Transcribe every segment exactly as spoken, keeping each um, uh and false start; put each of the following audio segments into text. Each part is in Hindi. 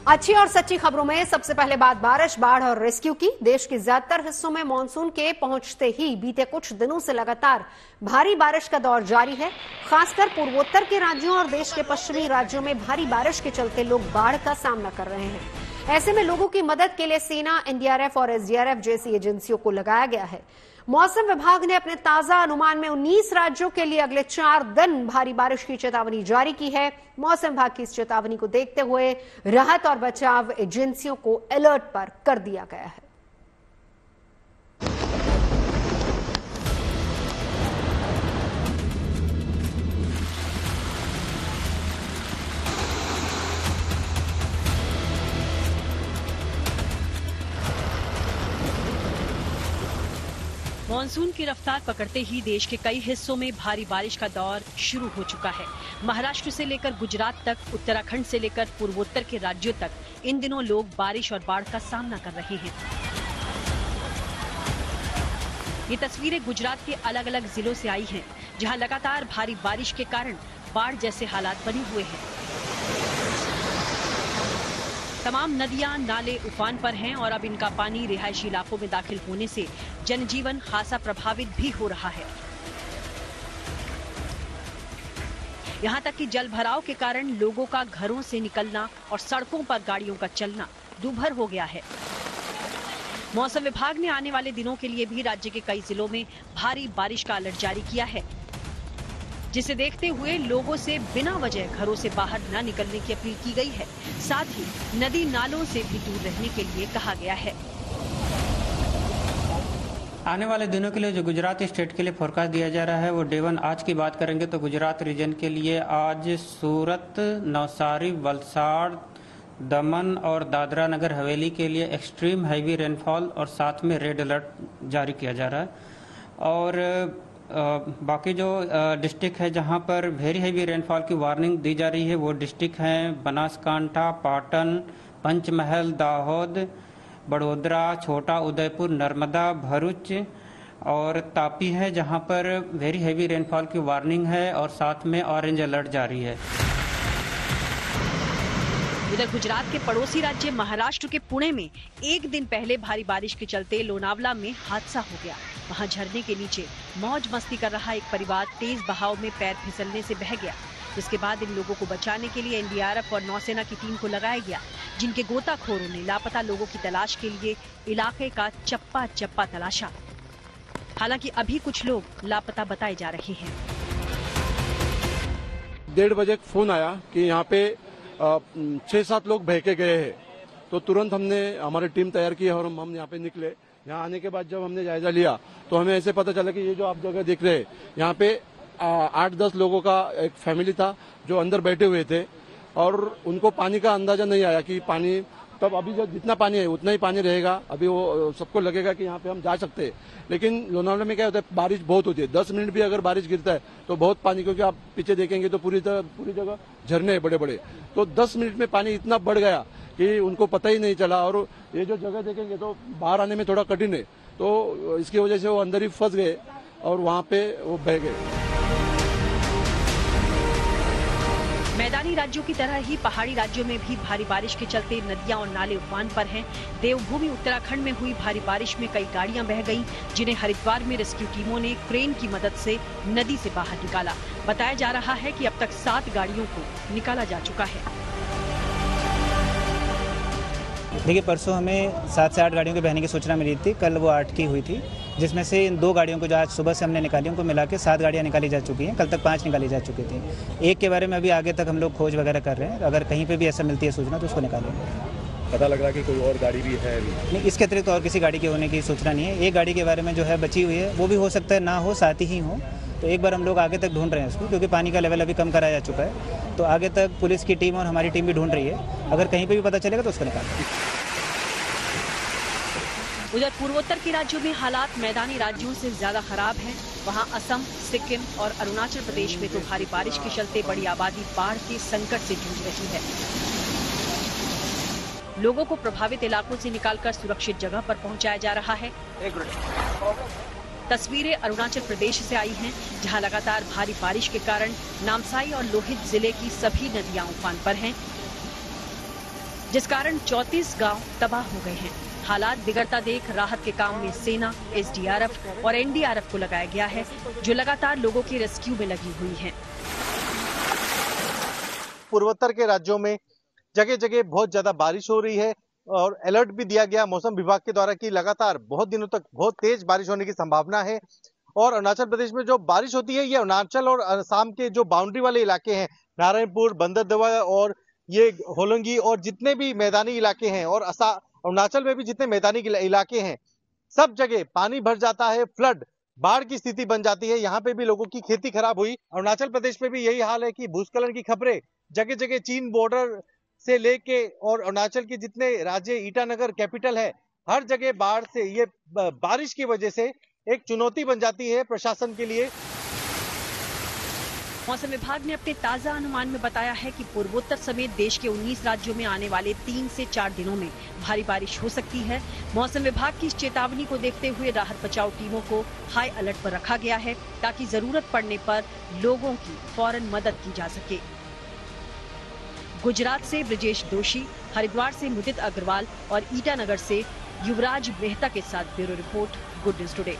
अच्छी और सच्ची खबरों में सबसे पहले बात बारिश, बाढ़ और रेस्क्यू की। देश के ज्यादातर हिस्सों में मानसून के पहुंचते ही बीते कुछ दिनों से लगातार भारी बारिश का दौर जारी है। खासकर पूर्वोत्तर के राज्यों और देश के पश्चिमी राज्यों में भारी बारिश के चलते लोग बाढ़ का सामना कर रहे हैं। ऐसे में लोगों की मदद के लिए सेना, एनडीआरएफ और एसडीआरएफ जैसी एजेंसियों को लगाया गया है। मौसम विभाग ने अपने ताजा अनुमान में उन्नीस राज्यों के लिए अगले चार दिन भारी बारिश की चेतावनी जारी की है। मौसम विभाग की इस चेतावनी को देखते हुए राहत और बचाव एजेंसियों को अलर्ट पर कर दिया गया है। मानसून की रफ्तार पकड़ते ही देश के कई हिस्सों में भारी बारिश का दौर शुरू हो चुका है। महाराष्ट्र से लेकर गुजरात तक, उत्तराखंड से लेकर पूर्वोत्तर के राज्यों तक इन दिनों लोग बारिश और बाढ़ का सामना कर रहे हैं। ये तस्वीरें गुजरात के अलग अलग जिलों से आई हैं, जहां लगातार भारी बारिश के कारण बाढ़ जैसे हालात बने हुए हैं। तमाम नदियां, नाले उफान पर हैं और अब इनका पानी रिहायशी इलाकों में दाखिल होने से जनजीवन खासा प्रभावित भी हो रहा है। यहां तक कि जल भराव के कारण लोगों का घरों से निकलना और सड़कों पर गाड़ियों का चलना दूभर हो गया है। मौसम विभाग ने आने वाले दिनों के लिए भी राज्य के कई जिलों में भारी बारिश का अलर्ट जारी किया है, जिसे देखते हुए लोगों से बिना वजह घरों से बाहर न निकलने की अपील की गई है। साथ ही नदी नालों से भी दूर रहने के लिए कहा गया है। आने वाले दिनों के लिए जो गुजरात स्टेट के लिए फोरकास्ट दिया जा रहा है वो डे वन आज की बात करेंगे तो गुजरात रीजन के लिए आज सूरत, नवसारी, वलसाड़, दमन और दादरा नगर हवेली के लिए एक्सट्रीम हैवी रेनफॉल और साथ में रेड अलर्ट जारी किया जा रहा है। और आ, बाकी जो डिस्ट्रिक्ट है जहां पर वेरी हैवी रेनफॉल की वार्निंग दी जा रही है वो डिस्ट्रिक्ट हैं बनासकांठा, पाटन, पंचमहल, दाहोद, बड़ोदरा, छोटा उदयपुर, नर्मदा, भरूच और तापी है, जहां पर वेरी हैवी रेनफॉल की वार्निंग है और साथ में ऑरेंज अलर्ट जारी है। उधर गुजरात के पड़ोसी राज्य महाराष्ट्र के पुणे में एक दिन पहले भारी बारिश के चलते लोनावला में हादसा हो गया। वहां झरने के नीचे मौज मस्ती कर रहा एक परिवार तेज बहाव में पैर फिसलने से बह गया, जिसके बाद इन लोगों को बचाने के लिए एनडीआरएफ और नौसेना की टीम को लगाया गया, जिनके गोताखोरों ने लापता लोगों की तलाश के लिए इलाके का चप्पा चप्पा तलाशा। हालांकि अभी कुछ लोग लापता बताए जा रहे हैं। डेढ़ बजे फोन आया कि यहाँ पे छह सात लोग बह के गए हैं, तो तुरंत हमने हमारी टीम तैयार की और हम हम यहाँ पे निकले। यहाँ आने के बाद जब हमने जायजा लिया तो हमें ऐसे पता चला कि ये जो आप जगह देख रहे हैं यहाँ पे आठ दस लोगों का एक फैमिली था जो अंदर बैठे हुए थे और उनको पानी का अंदाजा नहीं आया कि पानी तब अभी जो जितना पानी है उतना ही पानी रहेगा। अभी वो सबको लगेगा कि यहाँ पे हम जा सकते हैं, लेकिन लोनावला में क्या होता है बारिश बहुत होती है। दस मिनट भी अगर बारिश गिरता है तो बहुत पानी, क्योंकि आप पीछे देखेंगे तो पूरी तरह पूरी जगह झरने हैं बड़े बड़े। तो दस मिनट में पानी इतना बढ़ गया कि उनको पता ही नहीं चला और ये जो जगह देखेंगे तो बाहर आने में थोड़ा कठिन है, तो इसकी वजह से वो अंदर ही फंस गए और वहाँ पे वो बह गए। मैदानी राज्यों की तरह ही पहाड़ी राज्यों में भी भारी बारिश के चलते नदियां और नाले उफान पर हैं। देवभूमि उत्तराखंड में हुई भारी बारिश में कई गाड़ियां बह गईं, जिन्हें हरिद्वार में रेस्क्यू टीमों ने क्रेन की मदद से नदी से बाहर निकाला। बताया जा रहा है कि अब तक सात गाड़ियों को निकाला जा चुका है। देखिए, परसों हमें सात से आठ गाड़ियों के बहने की सूचना मिली थी। कल वो आठ की हुई थी, जिसमें से इन दो गाड़ियों को जो आज सुबह से हमने निकाली उनको मिला के सात गाड़ियाँ निकाली जा चुकी हैं। कल तक पाँच निकाली जा चुकी थी। एक के बारे में अभी आगे तक हम लोग खोज वगैरह कर रहे हैं। अगर कहीं पे भी ऐसा मिलती है सूचना तो उसको निकालेंगे। पता लग रहा है कि कोई और गाड़ी भी है? नहीं, इसके अतिरिक्त और किसी गाड़ी के होने की सूचना नहीं है। एक गाड़ी के बारे में जो है बची हुई है, वो भी हो सकता है ना हो, साथ ही हो। तो एक बार हम लोग आगे तक ढूंढ रहे हैं उसको, क्योंकि पानी का लेवल अभी कम कराया जा चुका है। तो आगे तक पुलिस की टीम और हमारी टीम भी ढूंढ रही है। अगर कहीं पर भी पता चलेगा तो उसको निकालेंगे। उधर पूर्वोत्तर के राज्यों में हालात मैदानी राज्यों से ज्यादा खराब हैं। वहां असम, सिक्किम और अरुणाचल प्रदेश में तो भारी बारिश के चलते बड़ी आबादी बाढ़ के संकट से जूझ रही है। लोगों को प्रभावित इलाकों से निकालकर सुरक्षित जगह पर पहुंचाया जा रहा है। तस्वीरें अरुणाचल प्रदेश से आई हैं, जहां लगातार भारी बारिश के कारण नामसाई और लोहित जिले की सभी नदियां उफान पर हैं। जिस कारण चौंतीस गांव तबाह हो गए हैं। हालात बिगड़ता देख राहत के काम में सेना, एस डी आर एफ और एन डी आर एफ को लगाया गया है, जो लगातार लोगों की रेस्क्यू में लगी हुई हैं। पूर्वोत्तर के राज्यों में जगह जगह बहुत ज्यादा बारिश हो रही है और अलर्ट भी दिया गया मौसम विभाग के द्वारा कि लगातार बहुत दिनों तक बहुत तेज बारिश होने की संभावना है। और अरुणाचल प्रदेश में जो बारिश होती है ये अरुणाचल और असम के जो बाउंड्री वाले इलाके हैं, नारायणपुर, बंदरदेवा और ये होलोंगी और जितने भी मैदानी इलाके हैं और अरुणाचल में भी जितने मैदानी इलाके हैं, सब जगह पानी भर जाता है, फ्लड बाढ़ की स्थिति बन जाती है। यहाँ पे भी लोगों की खेती खराब हुई। अरुणाचल प्रदेश में भी यही हाल है कि भूस्खलन की खबरें जगह जगह चीन बॉर्डर से लेके और अरुणाचल के जितने राज्य, ईटानगर कैपिटल है, हर जगह बाढ़ से, ये बारिश की वजह से एक चुनौती बन जाती है प्रशासन के लिए। मौसम विभाग ने अपने ताजा अनुमान में बताया है कि पूर्वोत्तर समेत देश के उन्नीस राज्यों में आने वाले तीन से चार दिनों में भारी बारिश हो सकती है। मौसम विभाग की इस चेतावनी को देखते हुए राहत बचाव टीमों को हाई अलर्ट पर रखा गया है, ताकि जरूरत पड़ने पर लोगों की फौरन मदद की जा सके। गुजरात से ब्रिजेश दोषी, हरिद्वार से मुदित अग्रवाल और ईटानगर से युवराज मेहता के साथ bureau report, good news today.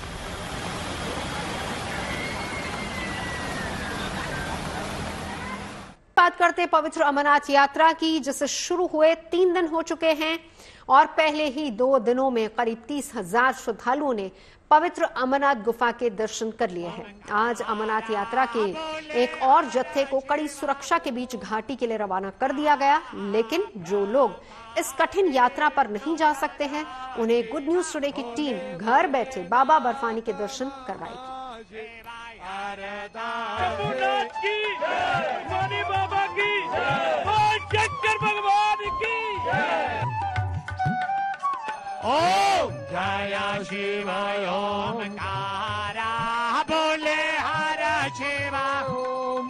बात करते पवित्र अमरनाथ यात्रा की, जिसे शुरू हुए तीन दिन हो चुके हैं और पहले ही दो दिनों में करीब तीस हजार श्रद्धालुओं ने पवित्र अमरनाथ गुफा के दर्शन कर लिए हैं। आज अमरनाथ यात्रा के एक और जत्थे को कड़ी सुरक्षा के बीच घाटी के लिए रवाना कर दिया गया, लेकिन जो लोग इस कठिन यात्रा पर नहीं जा सकते हैं, उन्हें गुड न्यूज टुडे की टीम घर बैठे बाबा बर्फानी के दर्शन करवाएगी। बाबा की और शंकर भगवान की ओम जय शिवाय ओमकारा बोले हर शिवा ओम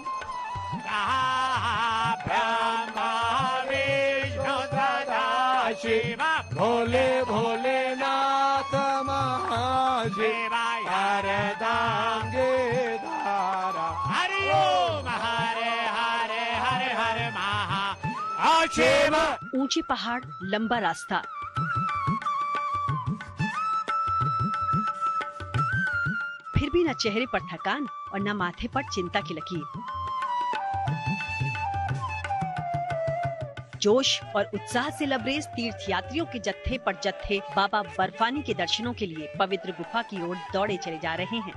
ब्रह्मा विष्णु सदा शिवा भोले भोलेनाथ महाशिवा हरदांगे धारा हरि ओम हरे हरे हरे हरे महा शिवा। ऊंचे पहाड़, लंबा रास्ता, फिर भी न चेहरे पर थकान और न माथे पर चिंता की लकीर। जोश और उत्साह से लबरेज तीर्थ यात्रियों के जत्थे पर जत्थे बाबा बर्फानी के दर्शनों के लिए पवित्र गुफा की ओर दौड़े चले जा रहे हैं।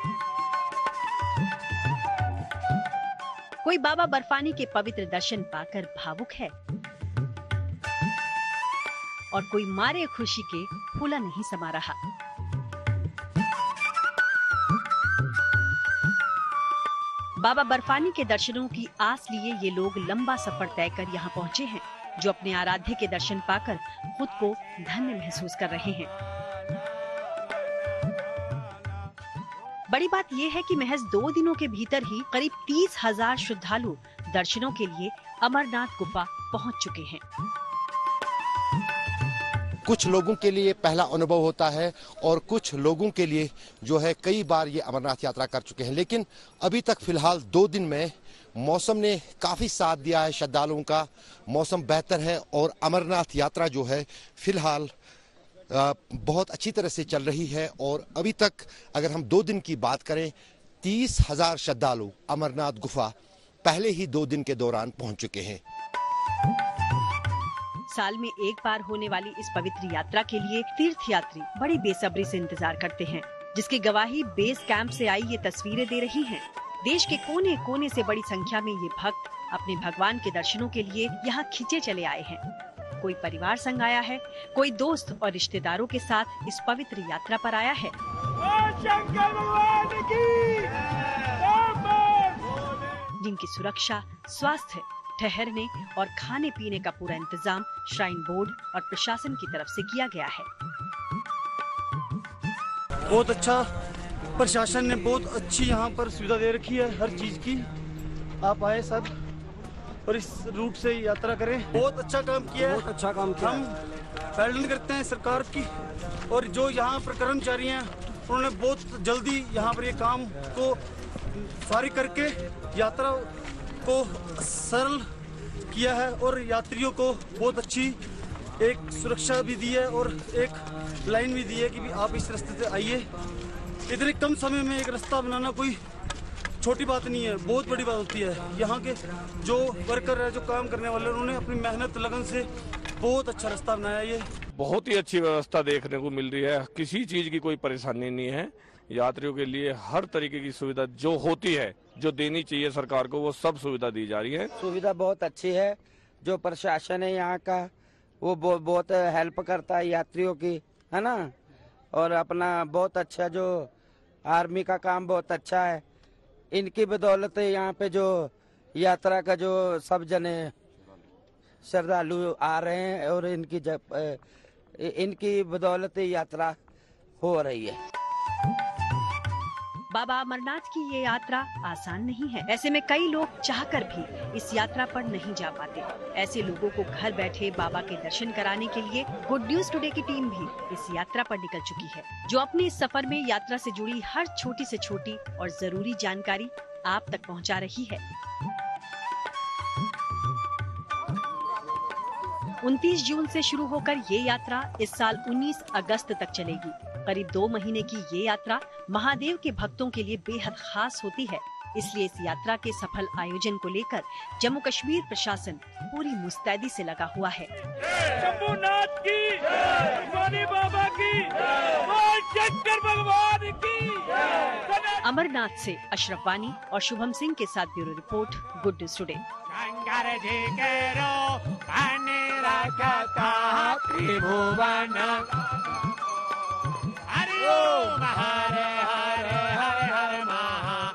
कोई बाबा बर्फानी के पवित्र दर्शन पाकर भावुक है और कोई मारे खुशी के फूला नहीं समा रहा। बाबा बर्फानी के दर्शनों की आस लिए ये लोग लंबा सफर तय कर यहाँ पहुँचे हैं, जो अपने आराध्य के दर्शन पाकर खुद को धन्य महसूस कर रहे हैं। बड़ी बात यह है कि महज दो दिनों के भीतर ही करीब तीस हजार श्रद्धालु दर्शनों के लिए अमरनाथ गुफा पहुँच चुके हैं। कुछ लोगों के लिए पहला अनुभव होता है और कुछ लोगों के लिए जो है कई बार ये अमरनाथ यात्रा कर चुके हैं, लेकिन अभी तक फिलहाल दो दिन में मौसम ने काफी साथ दिया है श्रद्धालुओं का। मौसम बेहतर है और अमरनाथ यात्रा जो है फिलहाल बहुत अच्छी तरह से चल रही है। और अभी तक अगर हम दो दिन की बात करें, तीस हजार श्रद्धालु अमरनाथ गुफा पहले ही दो दिन के दौरान पहुंच चुके हैं। साल में एक बार होने वाली इस पवित्र यात्रा के लिए तीर्थ यात्री बड़ी बेसब्री से इंतजार करते हैं, जिसकी गवाही बेस कैंप से आई ये तस्वीरें दे रही हैं। देश के कोने कोने से बड़ी संख्या में ये भक्त अपने भगवान के दर्शनों के लिए यहाँ खिंचे चले आए हैं। कोई परिवार संग आया है, कोई दोस्त और रिश्तेदारों के साथ इस पवित्र यात्रा पर आया है। जिनकी सुरक्षा, स्वास्थ्य, ठहरने और खाने पीने का पूरा इंतजाम श्राइन बोर्ड और प्रशासन की तरफ से किया गया है। बहुत अच्छा प्रशासन ने बहुत अच्छी यहाँ पर सुविधा दे रखी है हर चीज की। आप आए सब और इस रूट से यात्रा करें। बहुत अच्छा काम किया है, बहुत अच्छा काम किया। हम पैरवी करते हैं सरकार की, और जो यहाँ पर कर्मचारी हैं उन्होंने बहुत जल्दी यहाँ पर ये काम को फारिग करके यात्रा को सरल किया है और यात्रियों को बहुत अच्छी एक सुरक्षा भी दी है और एक लाइन भी दी है कि भी आप इस रास्ते से आइए। इतने कम समय में एक रास्ता बनाना कोई छोटी बात नहीं है, बहुत बड़ी बात होती है। यहाँ के जो वर्कर है, जो काम करने वाले, उन्होंने अपनी मेहनत लगन से बहुत अच्छा रास्ता बनाया। ये बहुत ही अच्छी व्यवस्था देखने को मिल रही है, किसी चीज की कोई परेशानी नहीं है। यात्रियों के लिए हर तरीके की सुविधा जो होती है, जो देनी चाहिए सरकार को, वो सब सुविधा दी जा रही है। सुविधा बहुत अच्छी है। जो प्रशासन है यहाँ का वो बहुत हेल्प करता है यात्रियों की, है ना। और अपना बहुत अच्छा जो आर्मी का काम बहुत अच्छा है। इनकी बदौलत यहाँ पे जो यात्रा का जो सब जने श्रद्धालु आ रहे हैं और इनकी जब इनकी बदौलत यात्रा हो रही है। बाबा अमरनाथ की ये यात्रा आसान नहीं है। ऐसे में कई लोग चाहकर भी इस यात्रा पर नहीं जा पाते। ऐसे लोगों को घर बैठे बाबा के दर्शन कराने के लिए गुड न्यूज टुडे की टीम भी इस यात्रा पर निकल चुकी है, जो अपने इस सफर में यात्रा से जुड़ी हर छोटी से छोटी और जरूरी जानकारी आप तक पहुंचा रही है। उनतीस जून से शुरू होकर ये यात्रा इस साल उन्नीस अगस्त तक चलेगी। करीब दो महीने की ये यात्रा महादेव के भक्तों के लिए बेहद खास होती है। इसलिए इस यात्रा के सफल आयोजन को लेकर जम्मू कश्मीर प्रशासन पूरी मुस्तैदी से लगा हुआ है। शंभुनाथ की, भगवानी बाबा की, शंकर भगवान की। अमरनाथ से अशरफ वानी और शुभम सिंह के साथ bureau report, good news today. Shankar ji के रूप रखता त्रिभुवन, हरि ओम हरे हरे हरे हरे महा।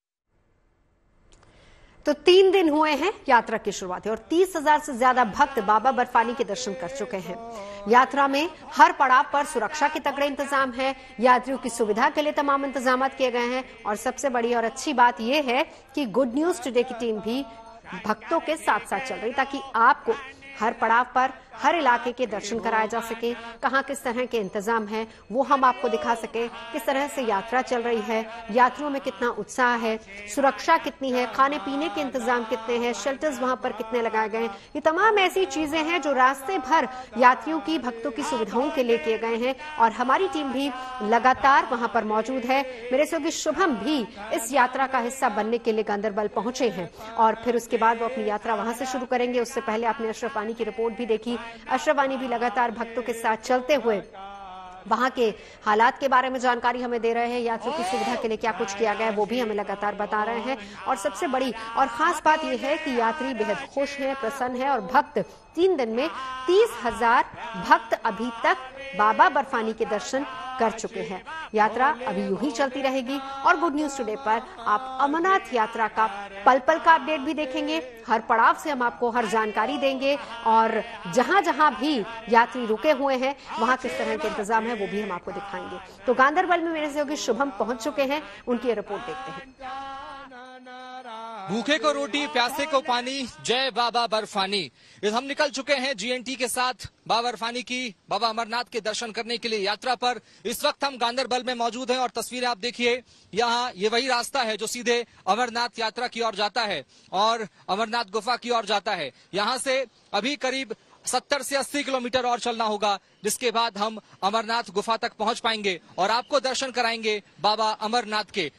तो तीन दिन हुए हैं यात्रा की शुरुआत और तीस हजार से ज्यादा भक्त बाबा बर्फानी के दर्शन कर चुके हैं। यात्रा में हर पड़ाव पर सुरक्षा के तगड़े इंतजाम है। यात्रियों की सुविधा के लिए तमाम इंतजाम किए गए हैं और सबसे बड़ी और अच्छी बात यह है कि गुड न्यूज टुडे की टीम भी भक्तों के साथ साथ चल रही, ताकि आपको हर पड़ाव पर हर इलाके के दर्शन कराए जा सके। कहाँ किस तरह के इंतजाम हैं वो हम आपको दिखा सके, किस तरह से यात्रा चल रही है, यात्रियों में कितना उत्साह है, सुरक्षा कितनी है, खाने पीने के इंतजाम कितने हैं, शेल्टर्स वहां पर कितने लगाए गए हैं। ये तमाम ऐसी चीजें हैं जो रास्ते भर यात्रियों की, भक्तों की सुविधाओं के लिए किए गए हैं और हमारी टीम भी लगातार वहां पर मौजूद है। मेरे सहयोगी शुभम भी इस यात्रा का हिस्सा बनने के लिए गांदरबल पहुंचे हैं और फिर उसके बाद वो अपनी यात्रा वहां से शुरू करेंगे। उससे पहले आपने अशरफ वानी की रिपोर्ट भी देखी। अशरफ वानी भी लगातार भक्तों के साथ चलते हुए वहां के हालात के बारे में जानकारी हमें दे रहे हैं। यात्रियों की सुविधा के लिए क्या कुछ किया गया है वो भी हमें लगातार बता रहे हैं। और सबसे बड़ी और खास बात यह है कि यात्री बेहद खुश हैं, प्रसन्न है और भक्त तीन दिन में तीस हजार भक्त अभी तक बाबा बर्फानी के दर्शन कर चुके हैं। यात्रा अभी यूं ही चलती रहेगी और गुड न्यूज टुडे पर आप अमरनाथ यात्रा का पल पल का अपडेट भी देखेंगे। हर पड़ाव से हम आपको हर जानकारी देंगे और जहां जहां भी यात्री रुके हुए हैं वहां किस तरह के इंतजाम है वो भी हम आपको दिखाएंगे। तो गांदरबल में मेरे सहयोगी शुभम पहुंच चुके हैं, उनकी रिपोर्ट देखते हैं। भूखे को रोटी, प्यासे को पानी, जय बाबा बर्फानी। इस हम निकल चुके हैं जीएनटी के साथ बाबा बर्फानी की बाबा अमरनाथ के दर्शन करने के लिए यात्रा पर। इस वक्त हम गांदरबल में मौजूद हैं और तस्वीरें आप देखिए। यहाँ ये वही रास्ता है जो सीधे अमरनाथ यात्रा की ओर जाता है और अमरनाथ गुफा की ओर जाता है। यहाँ से अभी करीब सत्तर से अस्सी किलोमीटर और चलना होगा, जिसके बाद हम अमरनाथ गुफा तक पहुंच पाएंगे और आपको दर्शन कराएंगे बाबा अमरनाथ के।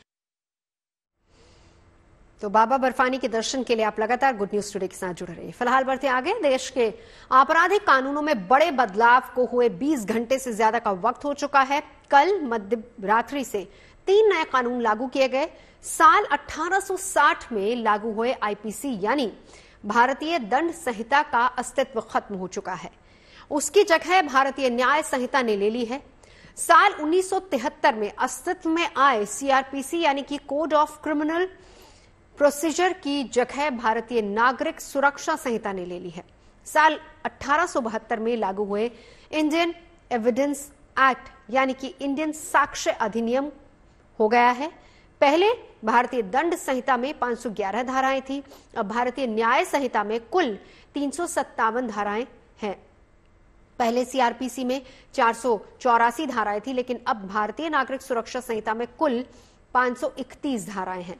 तो बाबा बर्फानी के दर्शन के लिए आप लगातार गुड न्यूज टुडे के साथ जुड़े रहिए। फिलहाल बढ़ते आगे। देश के आपराधिक कानूनों में बड़े बदलाव को हुए बीस घंटे से ज्यादा का वक्त हो चुका है। कल मध्य रात्रि से तीन नए कानून लागू किए गए। साल अठारह सौ साठ में लागू हुए आईपीसी यानी भारतीय दंड संहिता का अस्तित्व खत्म हो चुका है। उसकी जगह भारतीय न्याय संहिता ने ले ली है। साल उन्नीस सौ तिहत्तर में अस्तित्व में आए सीआरपीसी यानी कि कोड ऑफ क्रिमिनल प्रोसीजर की जगह भारतीय नागरिक सुरक्षा संहिता ने ले ली है। साल अठारह सौ बहत्तर में लागू हुए इंडियन एविडेंस एक्ट यानी कि इंडियन साक्ष्य अधिनियम हो गया है। पहले भारतीय दंड संहिता में पांच सौ ग्यारह धाराएं थी, अब भारतीय न्याय संहिता में कुल तीन सौ सत्तावन धाराएं हैं। पहले सीआरपीसी में चार सौ चौरासी धाराएं थी, लेकिन अब भारतीय नागरिक सुरक्षा संहिता में कुल पांच सौ इकतीस धाराएं हैं।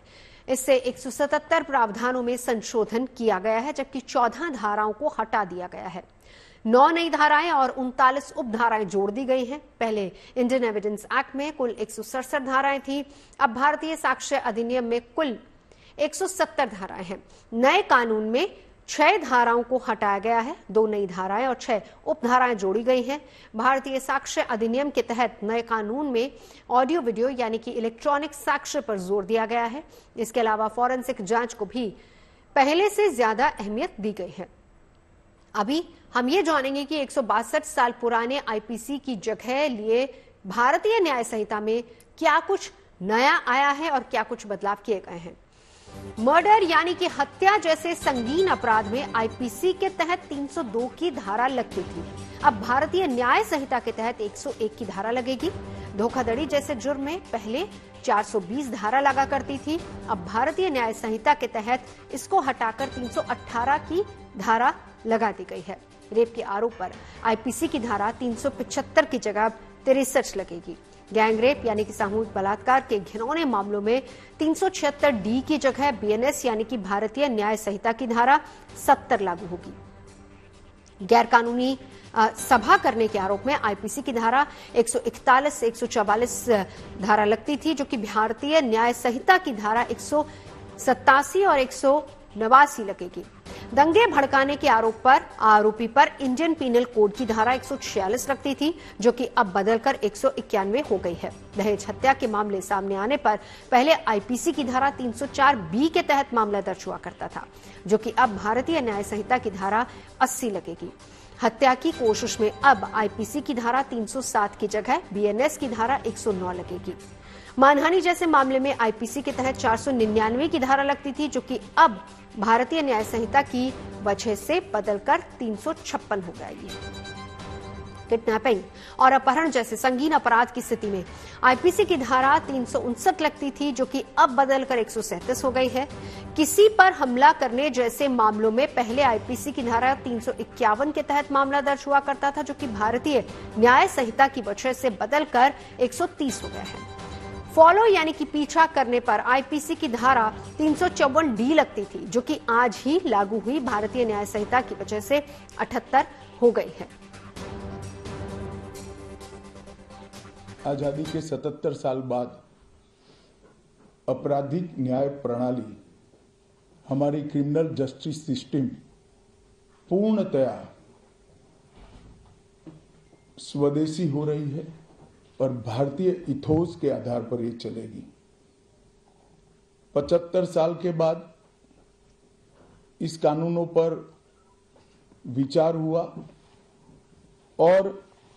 इससे एक सौ सतहत्तर प्रावधानों में संशोधन किया गया है, जबकि चौदह धाराओं को हटा दिया गया है। नौ नई धाराएं और उनतालीस उपधाराएं जोड़ दी गई हैं। पहले इंडियन एविडेंस एक्ट में कुल एक सौ सड़सठ धाराएं थी, अब भारतीय साक्ष्य अधिनियम में कुल एक सौ सत्तर धाराएं हैं। नए कानून में छह धाराओं को हटाया गया है, दो नई धाराएं और छह उपधाराएं जोड़ी गई हैं। भारतीय साक्ष्य अधिनियम के तहत नए कानून में ऑडियो वीडियो यानी कि इलेक्ट्रॉनिक साक्ष्य पर जोर दिया गया है। इसके अलावा फॉरेंसिक जांच को भी पहले से ज्यादा अहमियत दी गई है। अभी हम ये जानेंगे कि एक सौ बासठ साल पुराने आईपीसी की जगह लिए भारतीय न्याय संहिता में क्या कुछ नया आया है और क्या कुछ बदलाव किए गए हैं। मर्डर यानी कि हत्या जैसे संगीन अपराध में आईपीसी के तहत तीन सौ दो की धारा लगती थी, अब भारतीय न्याय संहिता के तहत एक सौ एक की धारा लगेगी। धोखाधड़ी जैसे जुर्म में पहले चार सौ बीस धारा लगा करती थी, अब भारतीय न्याय संहिता के तहत इसको हटाकर तीन सौ अठारह की धारा लगा दी गई है। रेप के आरोप पर आईपीसी की धारा तीन सौ पचहत्तर की जगह तिरसठ लगेगी। गैंग रेप यानी कि सामूहिक बलात्कार के घिनौने मामलों में तीन सौ छिहत्तर डी की जगह बीएनएस यानी कि भारतीय न्याय संहिता की धारा सत्तर लागू होगी। गैरकानूनी सभा करने के आरोप में आईपीसी की धारा एक सौ इकतालीस से एक सौ चौवालीस धारा लगती थी, जो कि भारतीय न्याय संहिता की धारा एक सौ सत्तासी और एक सौ नवासी लगेगी। दंगे भड़काने के आरोप पर आरोपी पर इंडियन पीनल कोड की धारा एक सौ छियालीस लगती थी, जो कि अब बदलकर एक सौ इक्यानवे हो गई है। दहेज हत्या के मामले सामने आने पर पहले आईपीसी की धारा तीन सौ चार बी के तहत मामला दर्ज हुआ करता था, जो कि अब भारतीय न्याय संहिता की धारा अस्सी लगेगी। हत्या की कोशिश में अब आईपीसी की धारा तीन सौ सात की जगह बीएनएस की धारा एक सौ नौ लगेगी। मानहानि जैसे मामले में आईपीसी के तहत चार सौ निन्यानवे की धारा लगती थी, जो कि अब भारतीय न्याय संहिता की वजह से बदलकर तीन सौ छप्पन हो जाएगी। किडनैपिंग और अपहरण जैसे संगीन अपराध की स्थिति में आईपीसी की धारा तीन सौ उनसठ लगती थी, जो कि अब बदलकर एक सौ सैंतीस हो गई है। किसी पर हमला करने जैसे मामलों में पहले आईपीसी की धारा तीन सौ इक्यावन के तहत मामला दर्ज हुआ करता था, जो कि भारतीय न्याय संहिता की वजह से बदलकर एक सौ तीस हो गया है। फॉलो यानी कि पीछा करने पर आईपीसी की धारा तीन सौ चौवन डी लगती थी, जो कि आज ही लागू हुई भारतीय न्याय संहिता की वजह से अठहत्तर हो गई है। आजादी के सतहत्तर साल बाद आपराधिक न्याय प्रणाली, हमारी क्रिमिनल जस्टिस सिस्टम पूर्णतया स्वदेशी हो रही है और भारतीय इथोस के आधार पर ये चलेगी। पचहत्तर साल के बाद इस कानूनों पर विचार हुआ और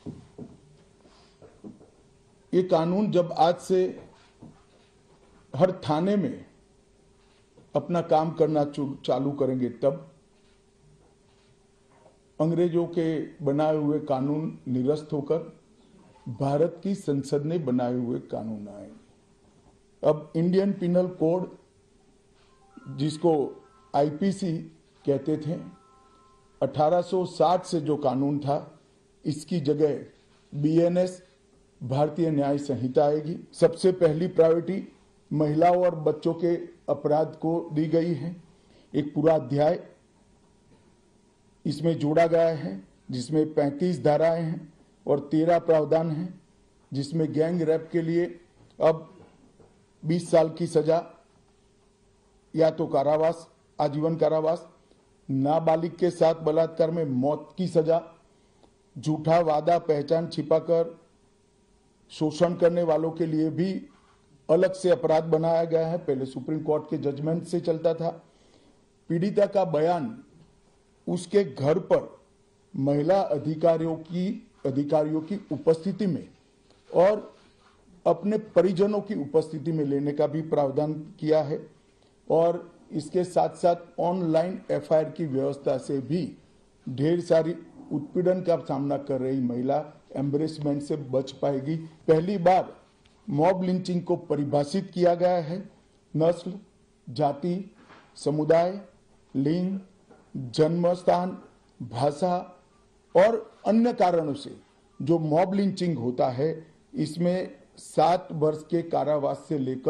ये कानून जब आज से हर थाने में अपना काम करना चालू करेंगे, तब अंग्रेजों के बनाए हुए कानून निरस्त होकर भारत की संसद ने बनाए हुए कानून आएंगे। अब इंडियन पिनल कोड, जिसको आईपीसी कहते थे, अठारह सौ साठ से जो कानून था, इसकी जगह बीएनएस भारतीय न्याय संहिता आएगी। सबसे पहली प्रायोरिटी महिलाओं और बच्चों के अपराध को दी गई है। एक पूरा अध्याय इसमें जोड़ा गया है, जिसमें पैंतीस धाराएं हैं और तेरह प्रावधान हैं, जिसमें गैंग रेप के लिए अब बीस साल की सजा या तो कारावास, आजीवन कारावास, नाबालिग के साथ बलात्कार में मौत की सजा, झूठा वादा पहचान छिपाकर शोषण करने वालों के लिए भी अलग से अपराध बनाया गया है। पहले सुप्रीम कोर्ट के जजमेंट से चलता था। पीड़िता का बयान उसके घर पर महिला अधिकारियों की अधिकारियों की उपस्थिति में और अपने परिजनों की उपस्थिति में लेने का भी प्रावधान किया है। और इसके साथ साथ ऑनलाइन एफआईआर की व्यवस्था से भी ढेर सारी उत्पीड़न का सामना कर रही महिला एम्ब्रेसमेंट से बच पाएगी। पहली बार मॉब लिंचिंग को परिभाषित किया गया है। नस्ल, जाति, समुदाय, लिंग, जन्म स्थान, भाषा और अन्य कारणों से जो मॉब लिंचिंग होता है, इसमें सात वर्ष के कारावास से लेकर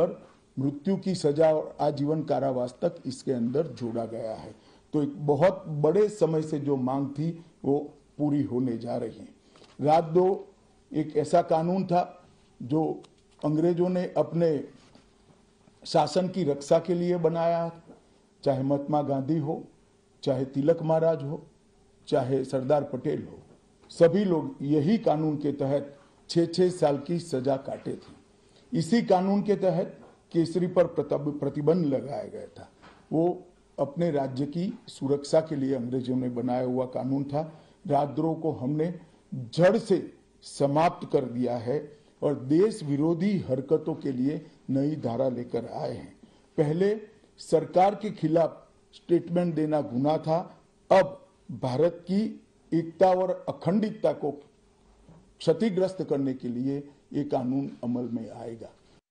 मृत्यु की सजा और आजीवन कारावास तक इसके अंदर जोड़ा गया है। तो एक बहुत बड़े समय से जो मांग थी वो पूरी होने जा रही है। रात दो एक ऐसा कानून था जो अंग्रेजों ने अपने शासन की रक्षा के लिए बनाया, चाहे महात्मा गांधी हो, चाहे तिलक महाराज हो, चाहे सरदार पटेल हो, सभी लोग यही कानून के तहत छः छः साल की सजा काटे थे। इसी कानून के तहत केसरी पर प्रतिबंध लगाया गया था। वो अपने राज्य की सुरक्षा के लिए अंग्रेजों ने बनाया हुआ कानून था। राजद्रोह को हमने जड़ से समाप्त कर दिया है और देश विरोधी हरकतों के लिए नई धारा लेकर आए हैं। पहले सरकार के खिलाफ स्टेटमेंट देना गुनाह था, अब भारत की एकता और अखंडता को क्षतिग्रस्त करने के लिए ये कानून अमल में आएगा।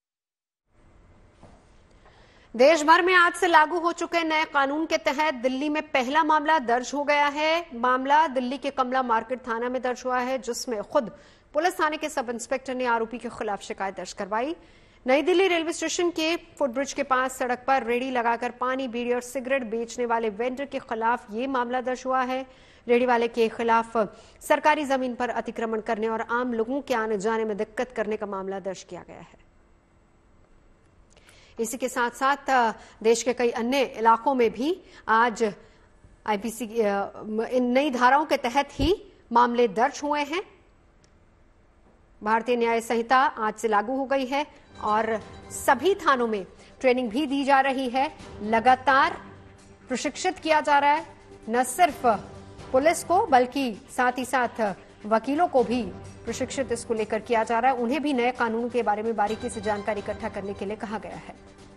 देश भर में आज से लागू हो चुके नए कानून के तहत दिल्ली में पहला मामला दर्ज हो गया है। मामला दिल्ली के कमला मार्केट थाना में दर्ज हुआ है, जिसमें खुद पुलिस थाने के सब इंस्पेक्टर ने आरोपी के खिलाफ शिकायत दर्ज करवाई। नई दिल्ली रेलवे स्टेशन के फुटब्रिज के पास सड़क पर रेडी लगाकर पानी, बीड़ी और सिगरेट बेचने वाले वेंडर के खिलाफ ये मामला दर्ज हुआ है। रेडी वाले के खिलाफ सरकारी जमीन पर अतिक्रमण करने और आम लोगों के आने जाने में दिक्कत करने का मामला दर्ज किया गया है। इसी के साथ साथ देश के कई अन्य इलाकों में भी आज आईपीसी इन नई धाराओं के तहत ही मामले दर्ज हुए हैं। भारतीय न्याय संहिता आज से लागू हो गई है और सभी थानों में ट्रेनिंग भी दी जा रही है। लगातार प्रशिक्षित किया जा रहा है, न सिर्फ पुलिस को बल्कि साथ ही साथ वकीलों को भी प्रशिक्षित इसको लेकर किया जा रहा है। उन्हें भी नए कानून के बारे में बारीकी से जानकारी इकट्ठा करने के लिए कहा गया है।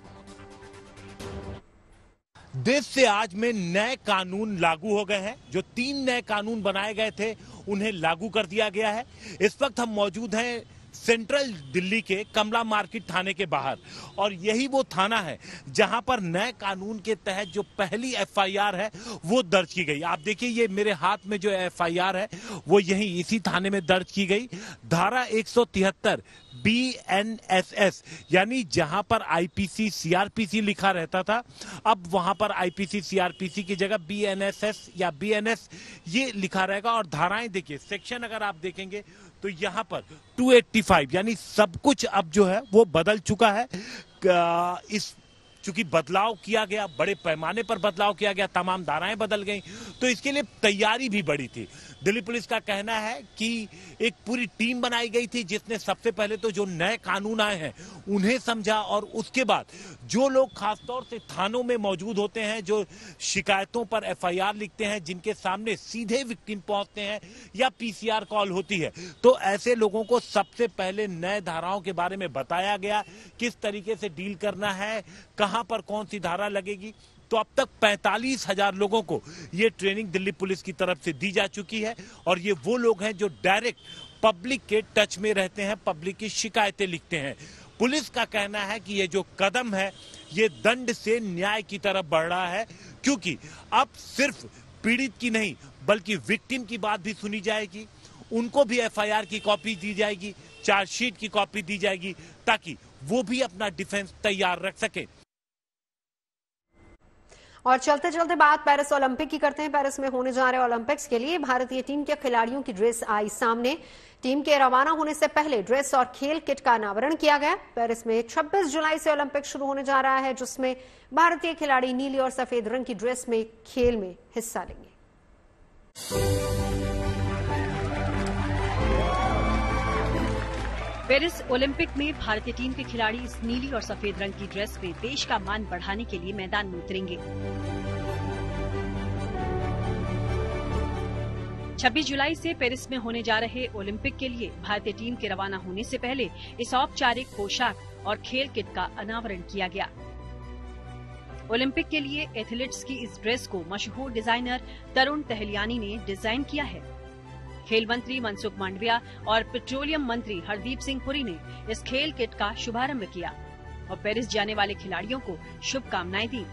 देश से आज में नए कानून लागू हो गए हैं। जो तीन नए कानून बनाए गए थे उन्हें लागू कर दिया गया है। इस वक्त हम मौजूद हैं सेंट्रल दिल्ली के कमला मार्केट थाने के बाहर और यही वो थाना है जहां पर नए कानून के तहत जो पहली एफआईआर है वो दर्ज की गई। आप देखिए ये मेरे हाथ में जो एफआईआर है वो यहीं इसी थाने में दर्ज की गई। धारा एक सौ तिहत्तर बी एन एस एस यानी जहां पर आईपीसी सीआरपीसी लिखा रहता था, अब वहां पर आईपीसी सीआरपीसी की जगह बी एन एस एस या बी एन एस ये लिखा रहेगा। और धाराएं देखिए, सेक्शन अगर आप देखेंगे तो यहां पर दो सौ पचासी यानी सब कुछ अब जो है वो बदल चुका है। इस चूंकि बदलाव किया गया, बड़े पैमाने पर बदलाव किया गया, तमाम धाराएं बदल गई, तो इसके लिए तैयारी भी बड़ी थी। दिल्ली पुलिस का कहना है कि एक पूरी टीम बनाई गई थी जिसने सबसे पहले तो जो नए कानून आए हैं उन्हें समझा और उसके बाद जो लोग खासतौर से थानों में मौजूद होते हैं, जो शिकायतों पर एफआईआर लिखते हैं, जिनके सामने सीधे विक्टिम पहुंचते हैं या पीसीआर कॉल होती है, तो ऐसे लोगों को सबसे पहले नए धाराओं के बारे में बताया गया, किस तरीके से डील करना है, कहां पर कौन सी धारा लगेगी। तो अब तक पैंतालीस हजार लोगों को ये ट्रेनिंग दिल्ली पुलिस की तरफ से दी जा चुकी है और ये वो लोग हैं जो डायरेक्ट पब्लिक के टच में रहते हैं, पब्लिक की शिकायतें लिखते हैं। पुलिस का कहना है कि ये जो कदम है ये दंड से न्याय की तरफ बढ़ रहा है, क्योंकि अब सिर्फ पीड़ित की नहीं बल्कि विक्टिम की बात भी सुनी जाएगी, उनको भी एफआईआर की कॉपी दी जाएगी, चार्जशीट की कॉपी दी जाएगी, ताकि वो भी अपना डिफेंस तैयार रख सके। और चलते चलते बात पेरिस ओलंपिक की करते हैं। पेरिस में होने जा रहे ओलंपिक्स के लिए भारतीय टीम के खिलाड़ियों की ड्रेस आई सामने। टीम के रवाना होने से पहले ड्रेस और खेल किट का अनावरण किया गया। पेरिस में छब्बीस जुलाई से ओलंपिक शुरू होने जा रहा है, जिसमें भारतीय खिलाड़ी नीली और सफेद रंग की ड्रेस में खेल में हिस्सा लेंगे। पेरिस ओलंपिक में भारतीय टीम के खिलाड़ी इस नीली और सफेद रंग की ड्रेस में देश का मान बढ़ाने के लिए मैदान में उतरेंगे। छब्बीस जुलाई से पेरिस में होने जा रहे ओलंपिक के लिए भारतीय टीम के रवाना होने से पहले इस औपचारिक पोशाक और खेल किट का अनावरण किया गया। ओलंपिक के लिए एथलीट्स की इस ड्रेस को मशहूर डिजाइनर तरुण तहलियानी ने डिजाइन किया है। खेल मंत्री मनसुख मांडविया और पेट्रोलियम मंत्री हरदीप सिंह पुरी ने इस खेल किट का शुभारंभ किया और पेरिस जाने वाले खिलाड़ियों को शुभकामनाएं दी।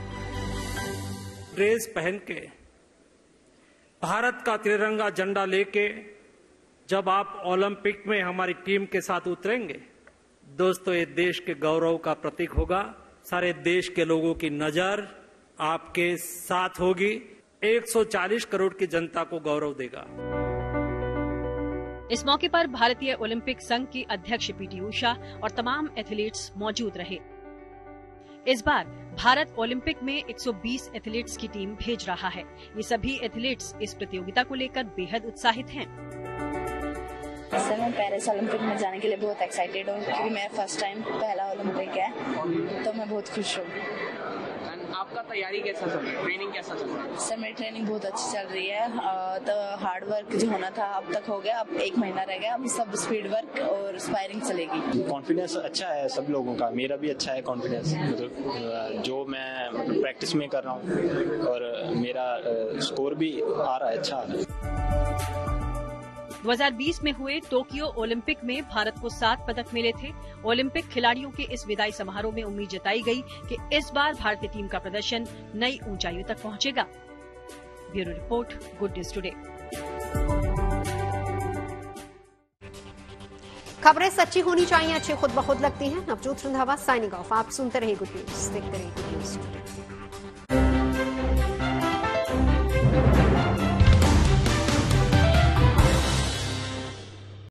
ड्रेस पहन के भारत का तिरंगा झंडा लेके जब आप ओलंपिक में हमारी टीम के साथ उतरेंगे, दोस्तों ये देश के गौरव का प्रतीक होगा। सारे देश के लोगों की नजर आपके साथ होगी। एक सौ चालीस करोड़ की जनता को गौरव देगा। इस मौके पर भारतीय ओलंपिक संघ की अध्यक्ष पीटी उषा और तमाम एथलीट्स मौजूद रहे। इस बार भारत ओलंपिक में एक सौ बीस एथलीट्स की टीम भेज रहा है। ये सभी एथलीट्स इस प्रतियोगिता को लेकर बेहद उत्साहित हैं। सर मैं पेरिस ओलंपिक में जाने के लिए बहुत एक्साइटेड हूँ क्योंकि मेरा फर्स्ट टाइम पहला ओलंपिक है, तो मैं बहुत खुश हूँ। आपका तैयारी कैसा चल रहा है, ट्रेनिंग कैसा चल रहा है? सर मेरी ट्रेनिंग बहुत अच्छी चल रही है। तो हार्ड वर्क जो होना था अब तक हो गया, अब एक महीना रह गया, अब सब स्पीड वर्क और स्पायरिंग चलेगी। कॉन्फिडेंस अच्छा है सब लोगों का, मेरा भी अच्छा है कॉन्फिडेंस, मतलब जो मैं प्रैक्टिस में कर रहा हूँ और मेरा स्कोर भी आ रहा है, अच्छा आ रहा है। दो हज़ार बीस में हुए टोक्यो ओलंपिक में भारत को सात पदक मिले थे। ओलंपिक खिलाड़ियों के इस विदाई समारोह में उम्मीद जताई गई कि इस बार भारतीय टीम का प्रदर्शन नई ऊंचाइयों तक पहुंचेगा। Bureau report, good news today. खबरें सच्ची होनी चाहिए, अच्छी खुद ब खुद लगती हैं। Navjot Randhawa signing off. आप सुनते रहिए गुड न्यूज, देखते रहिए गुड न्यूज टुडे।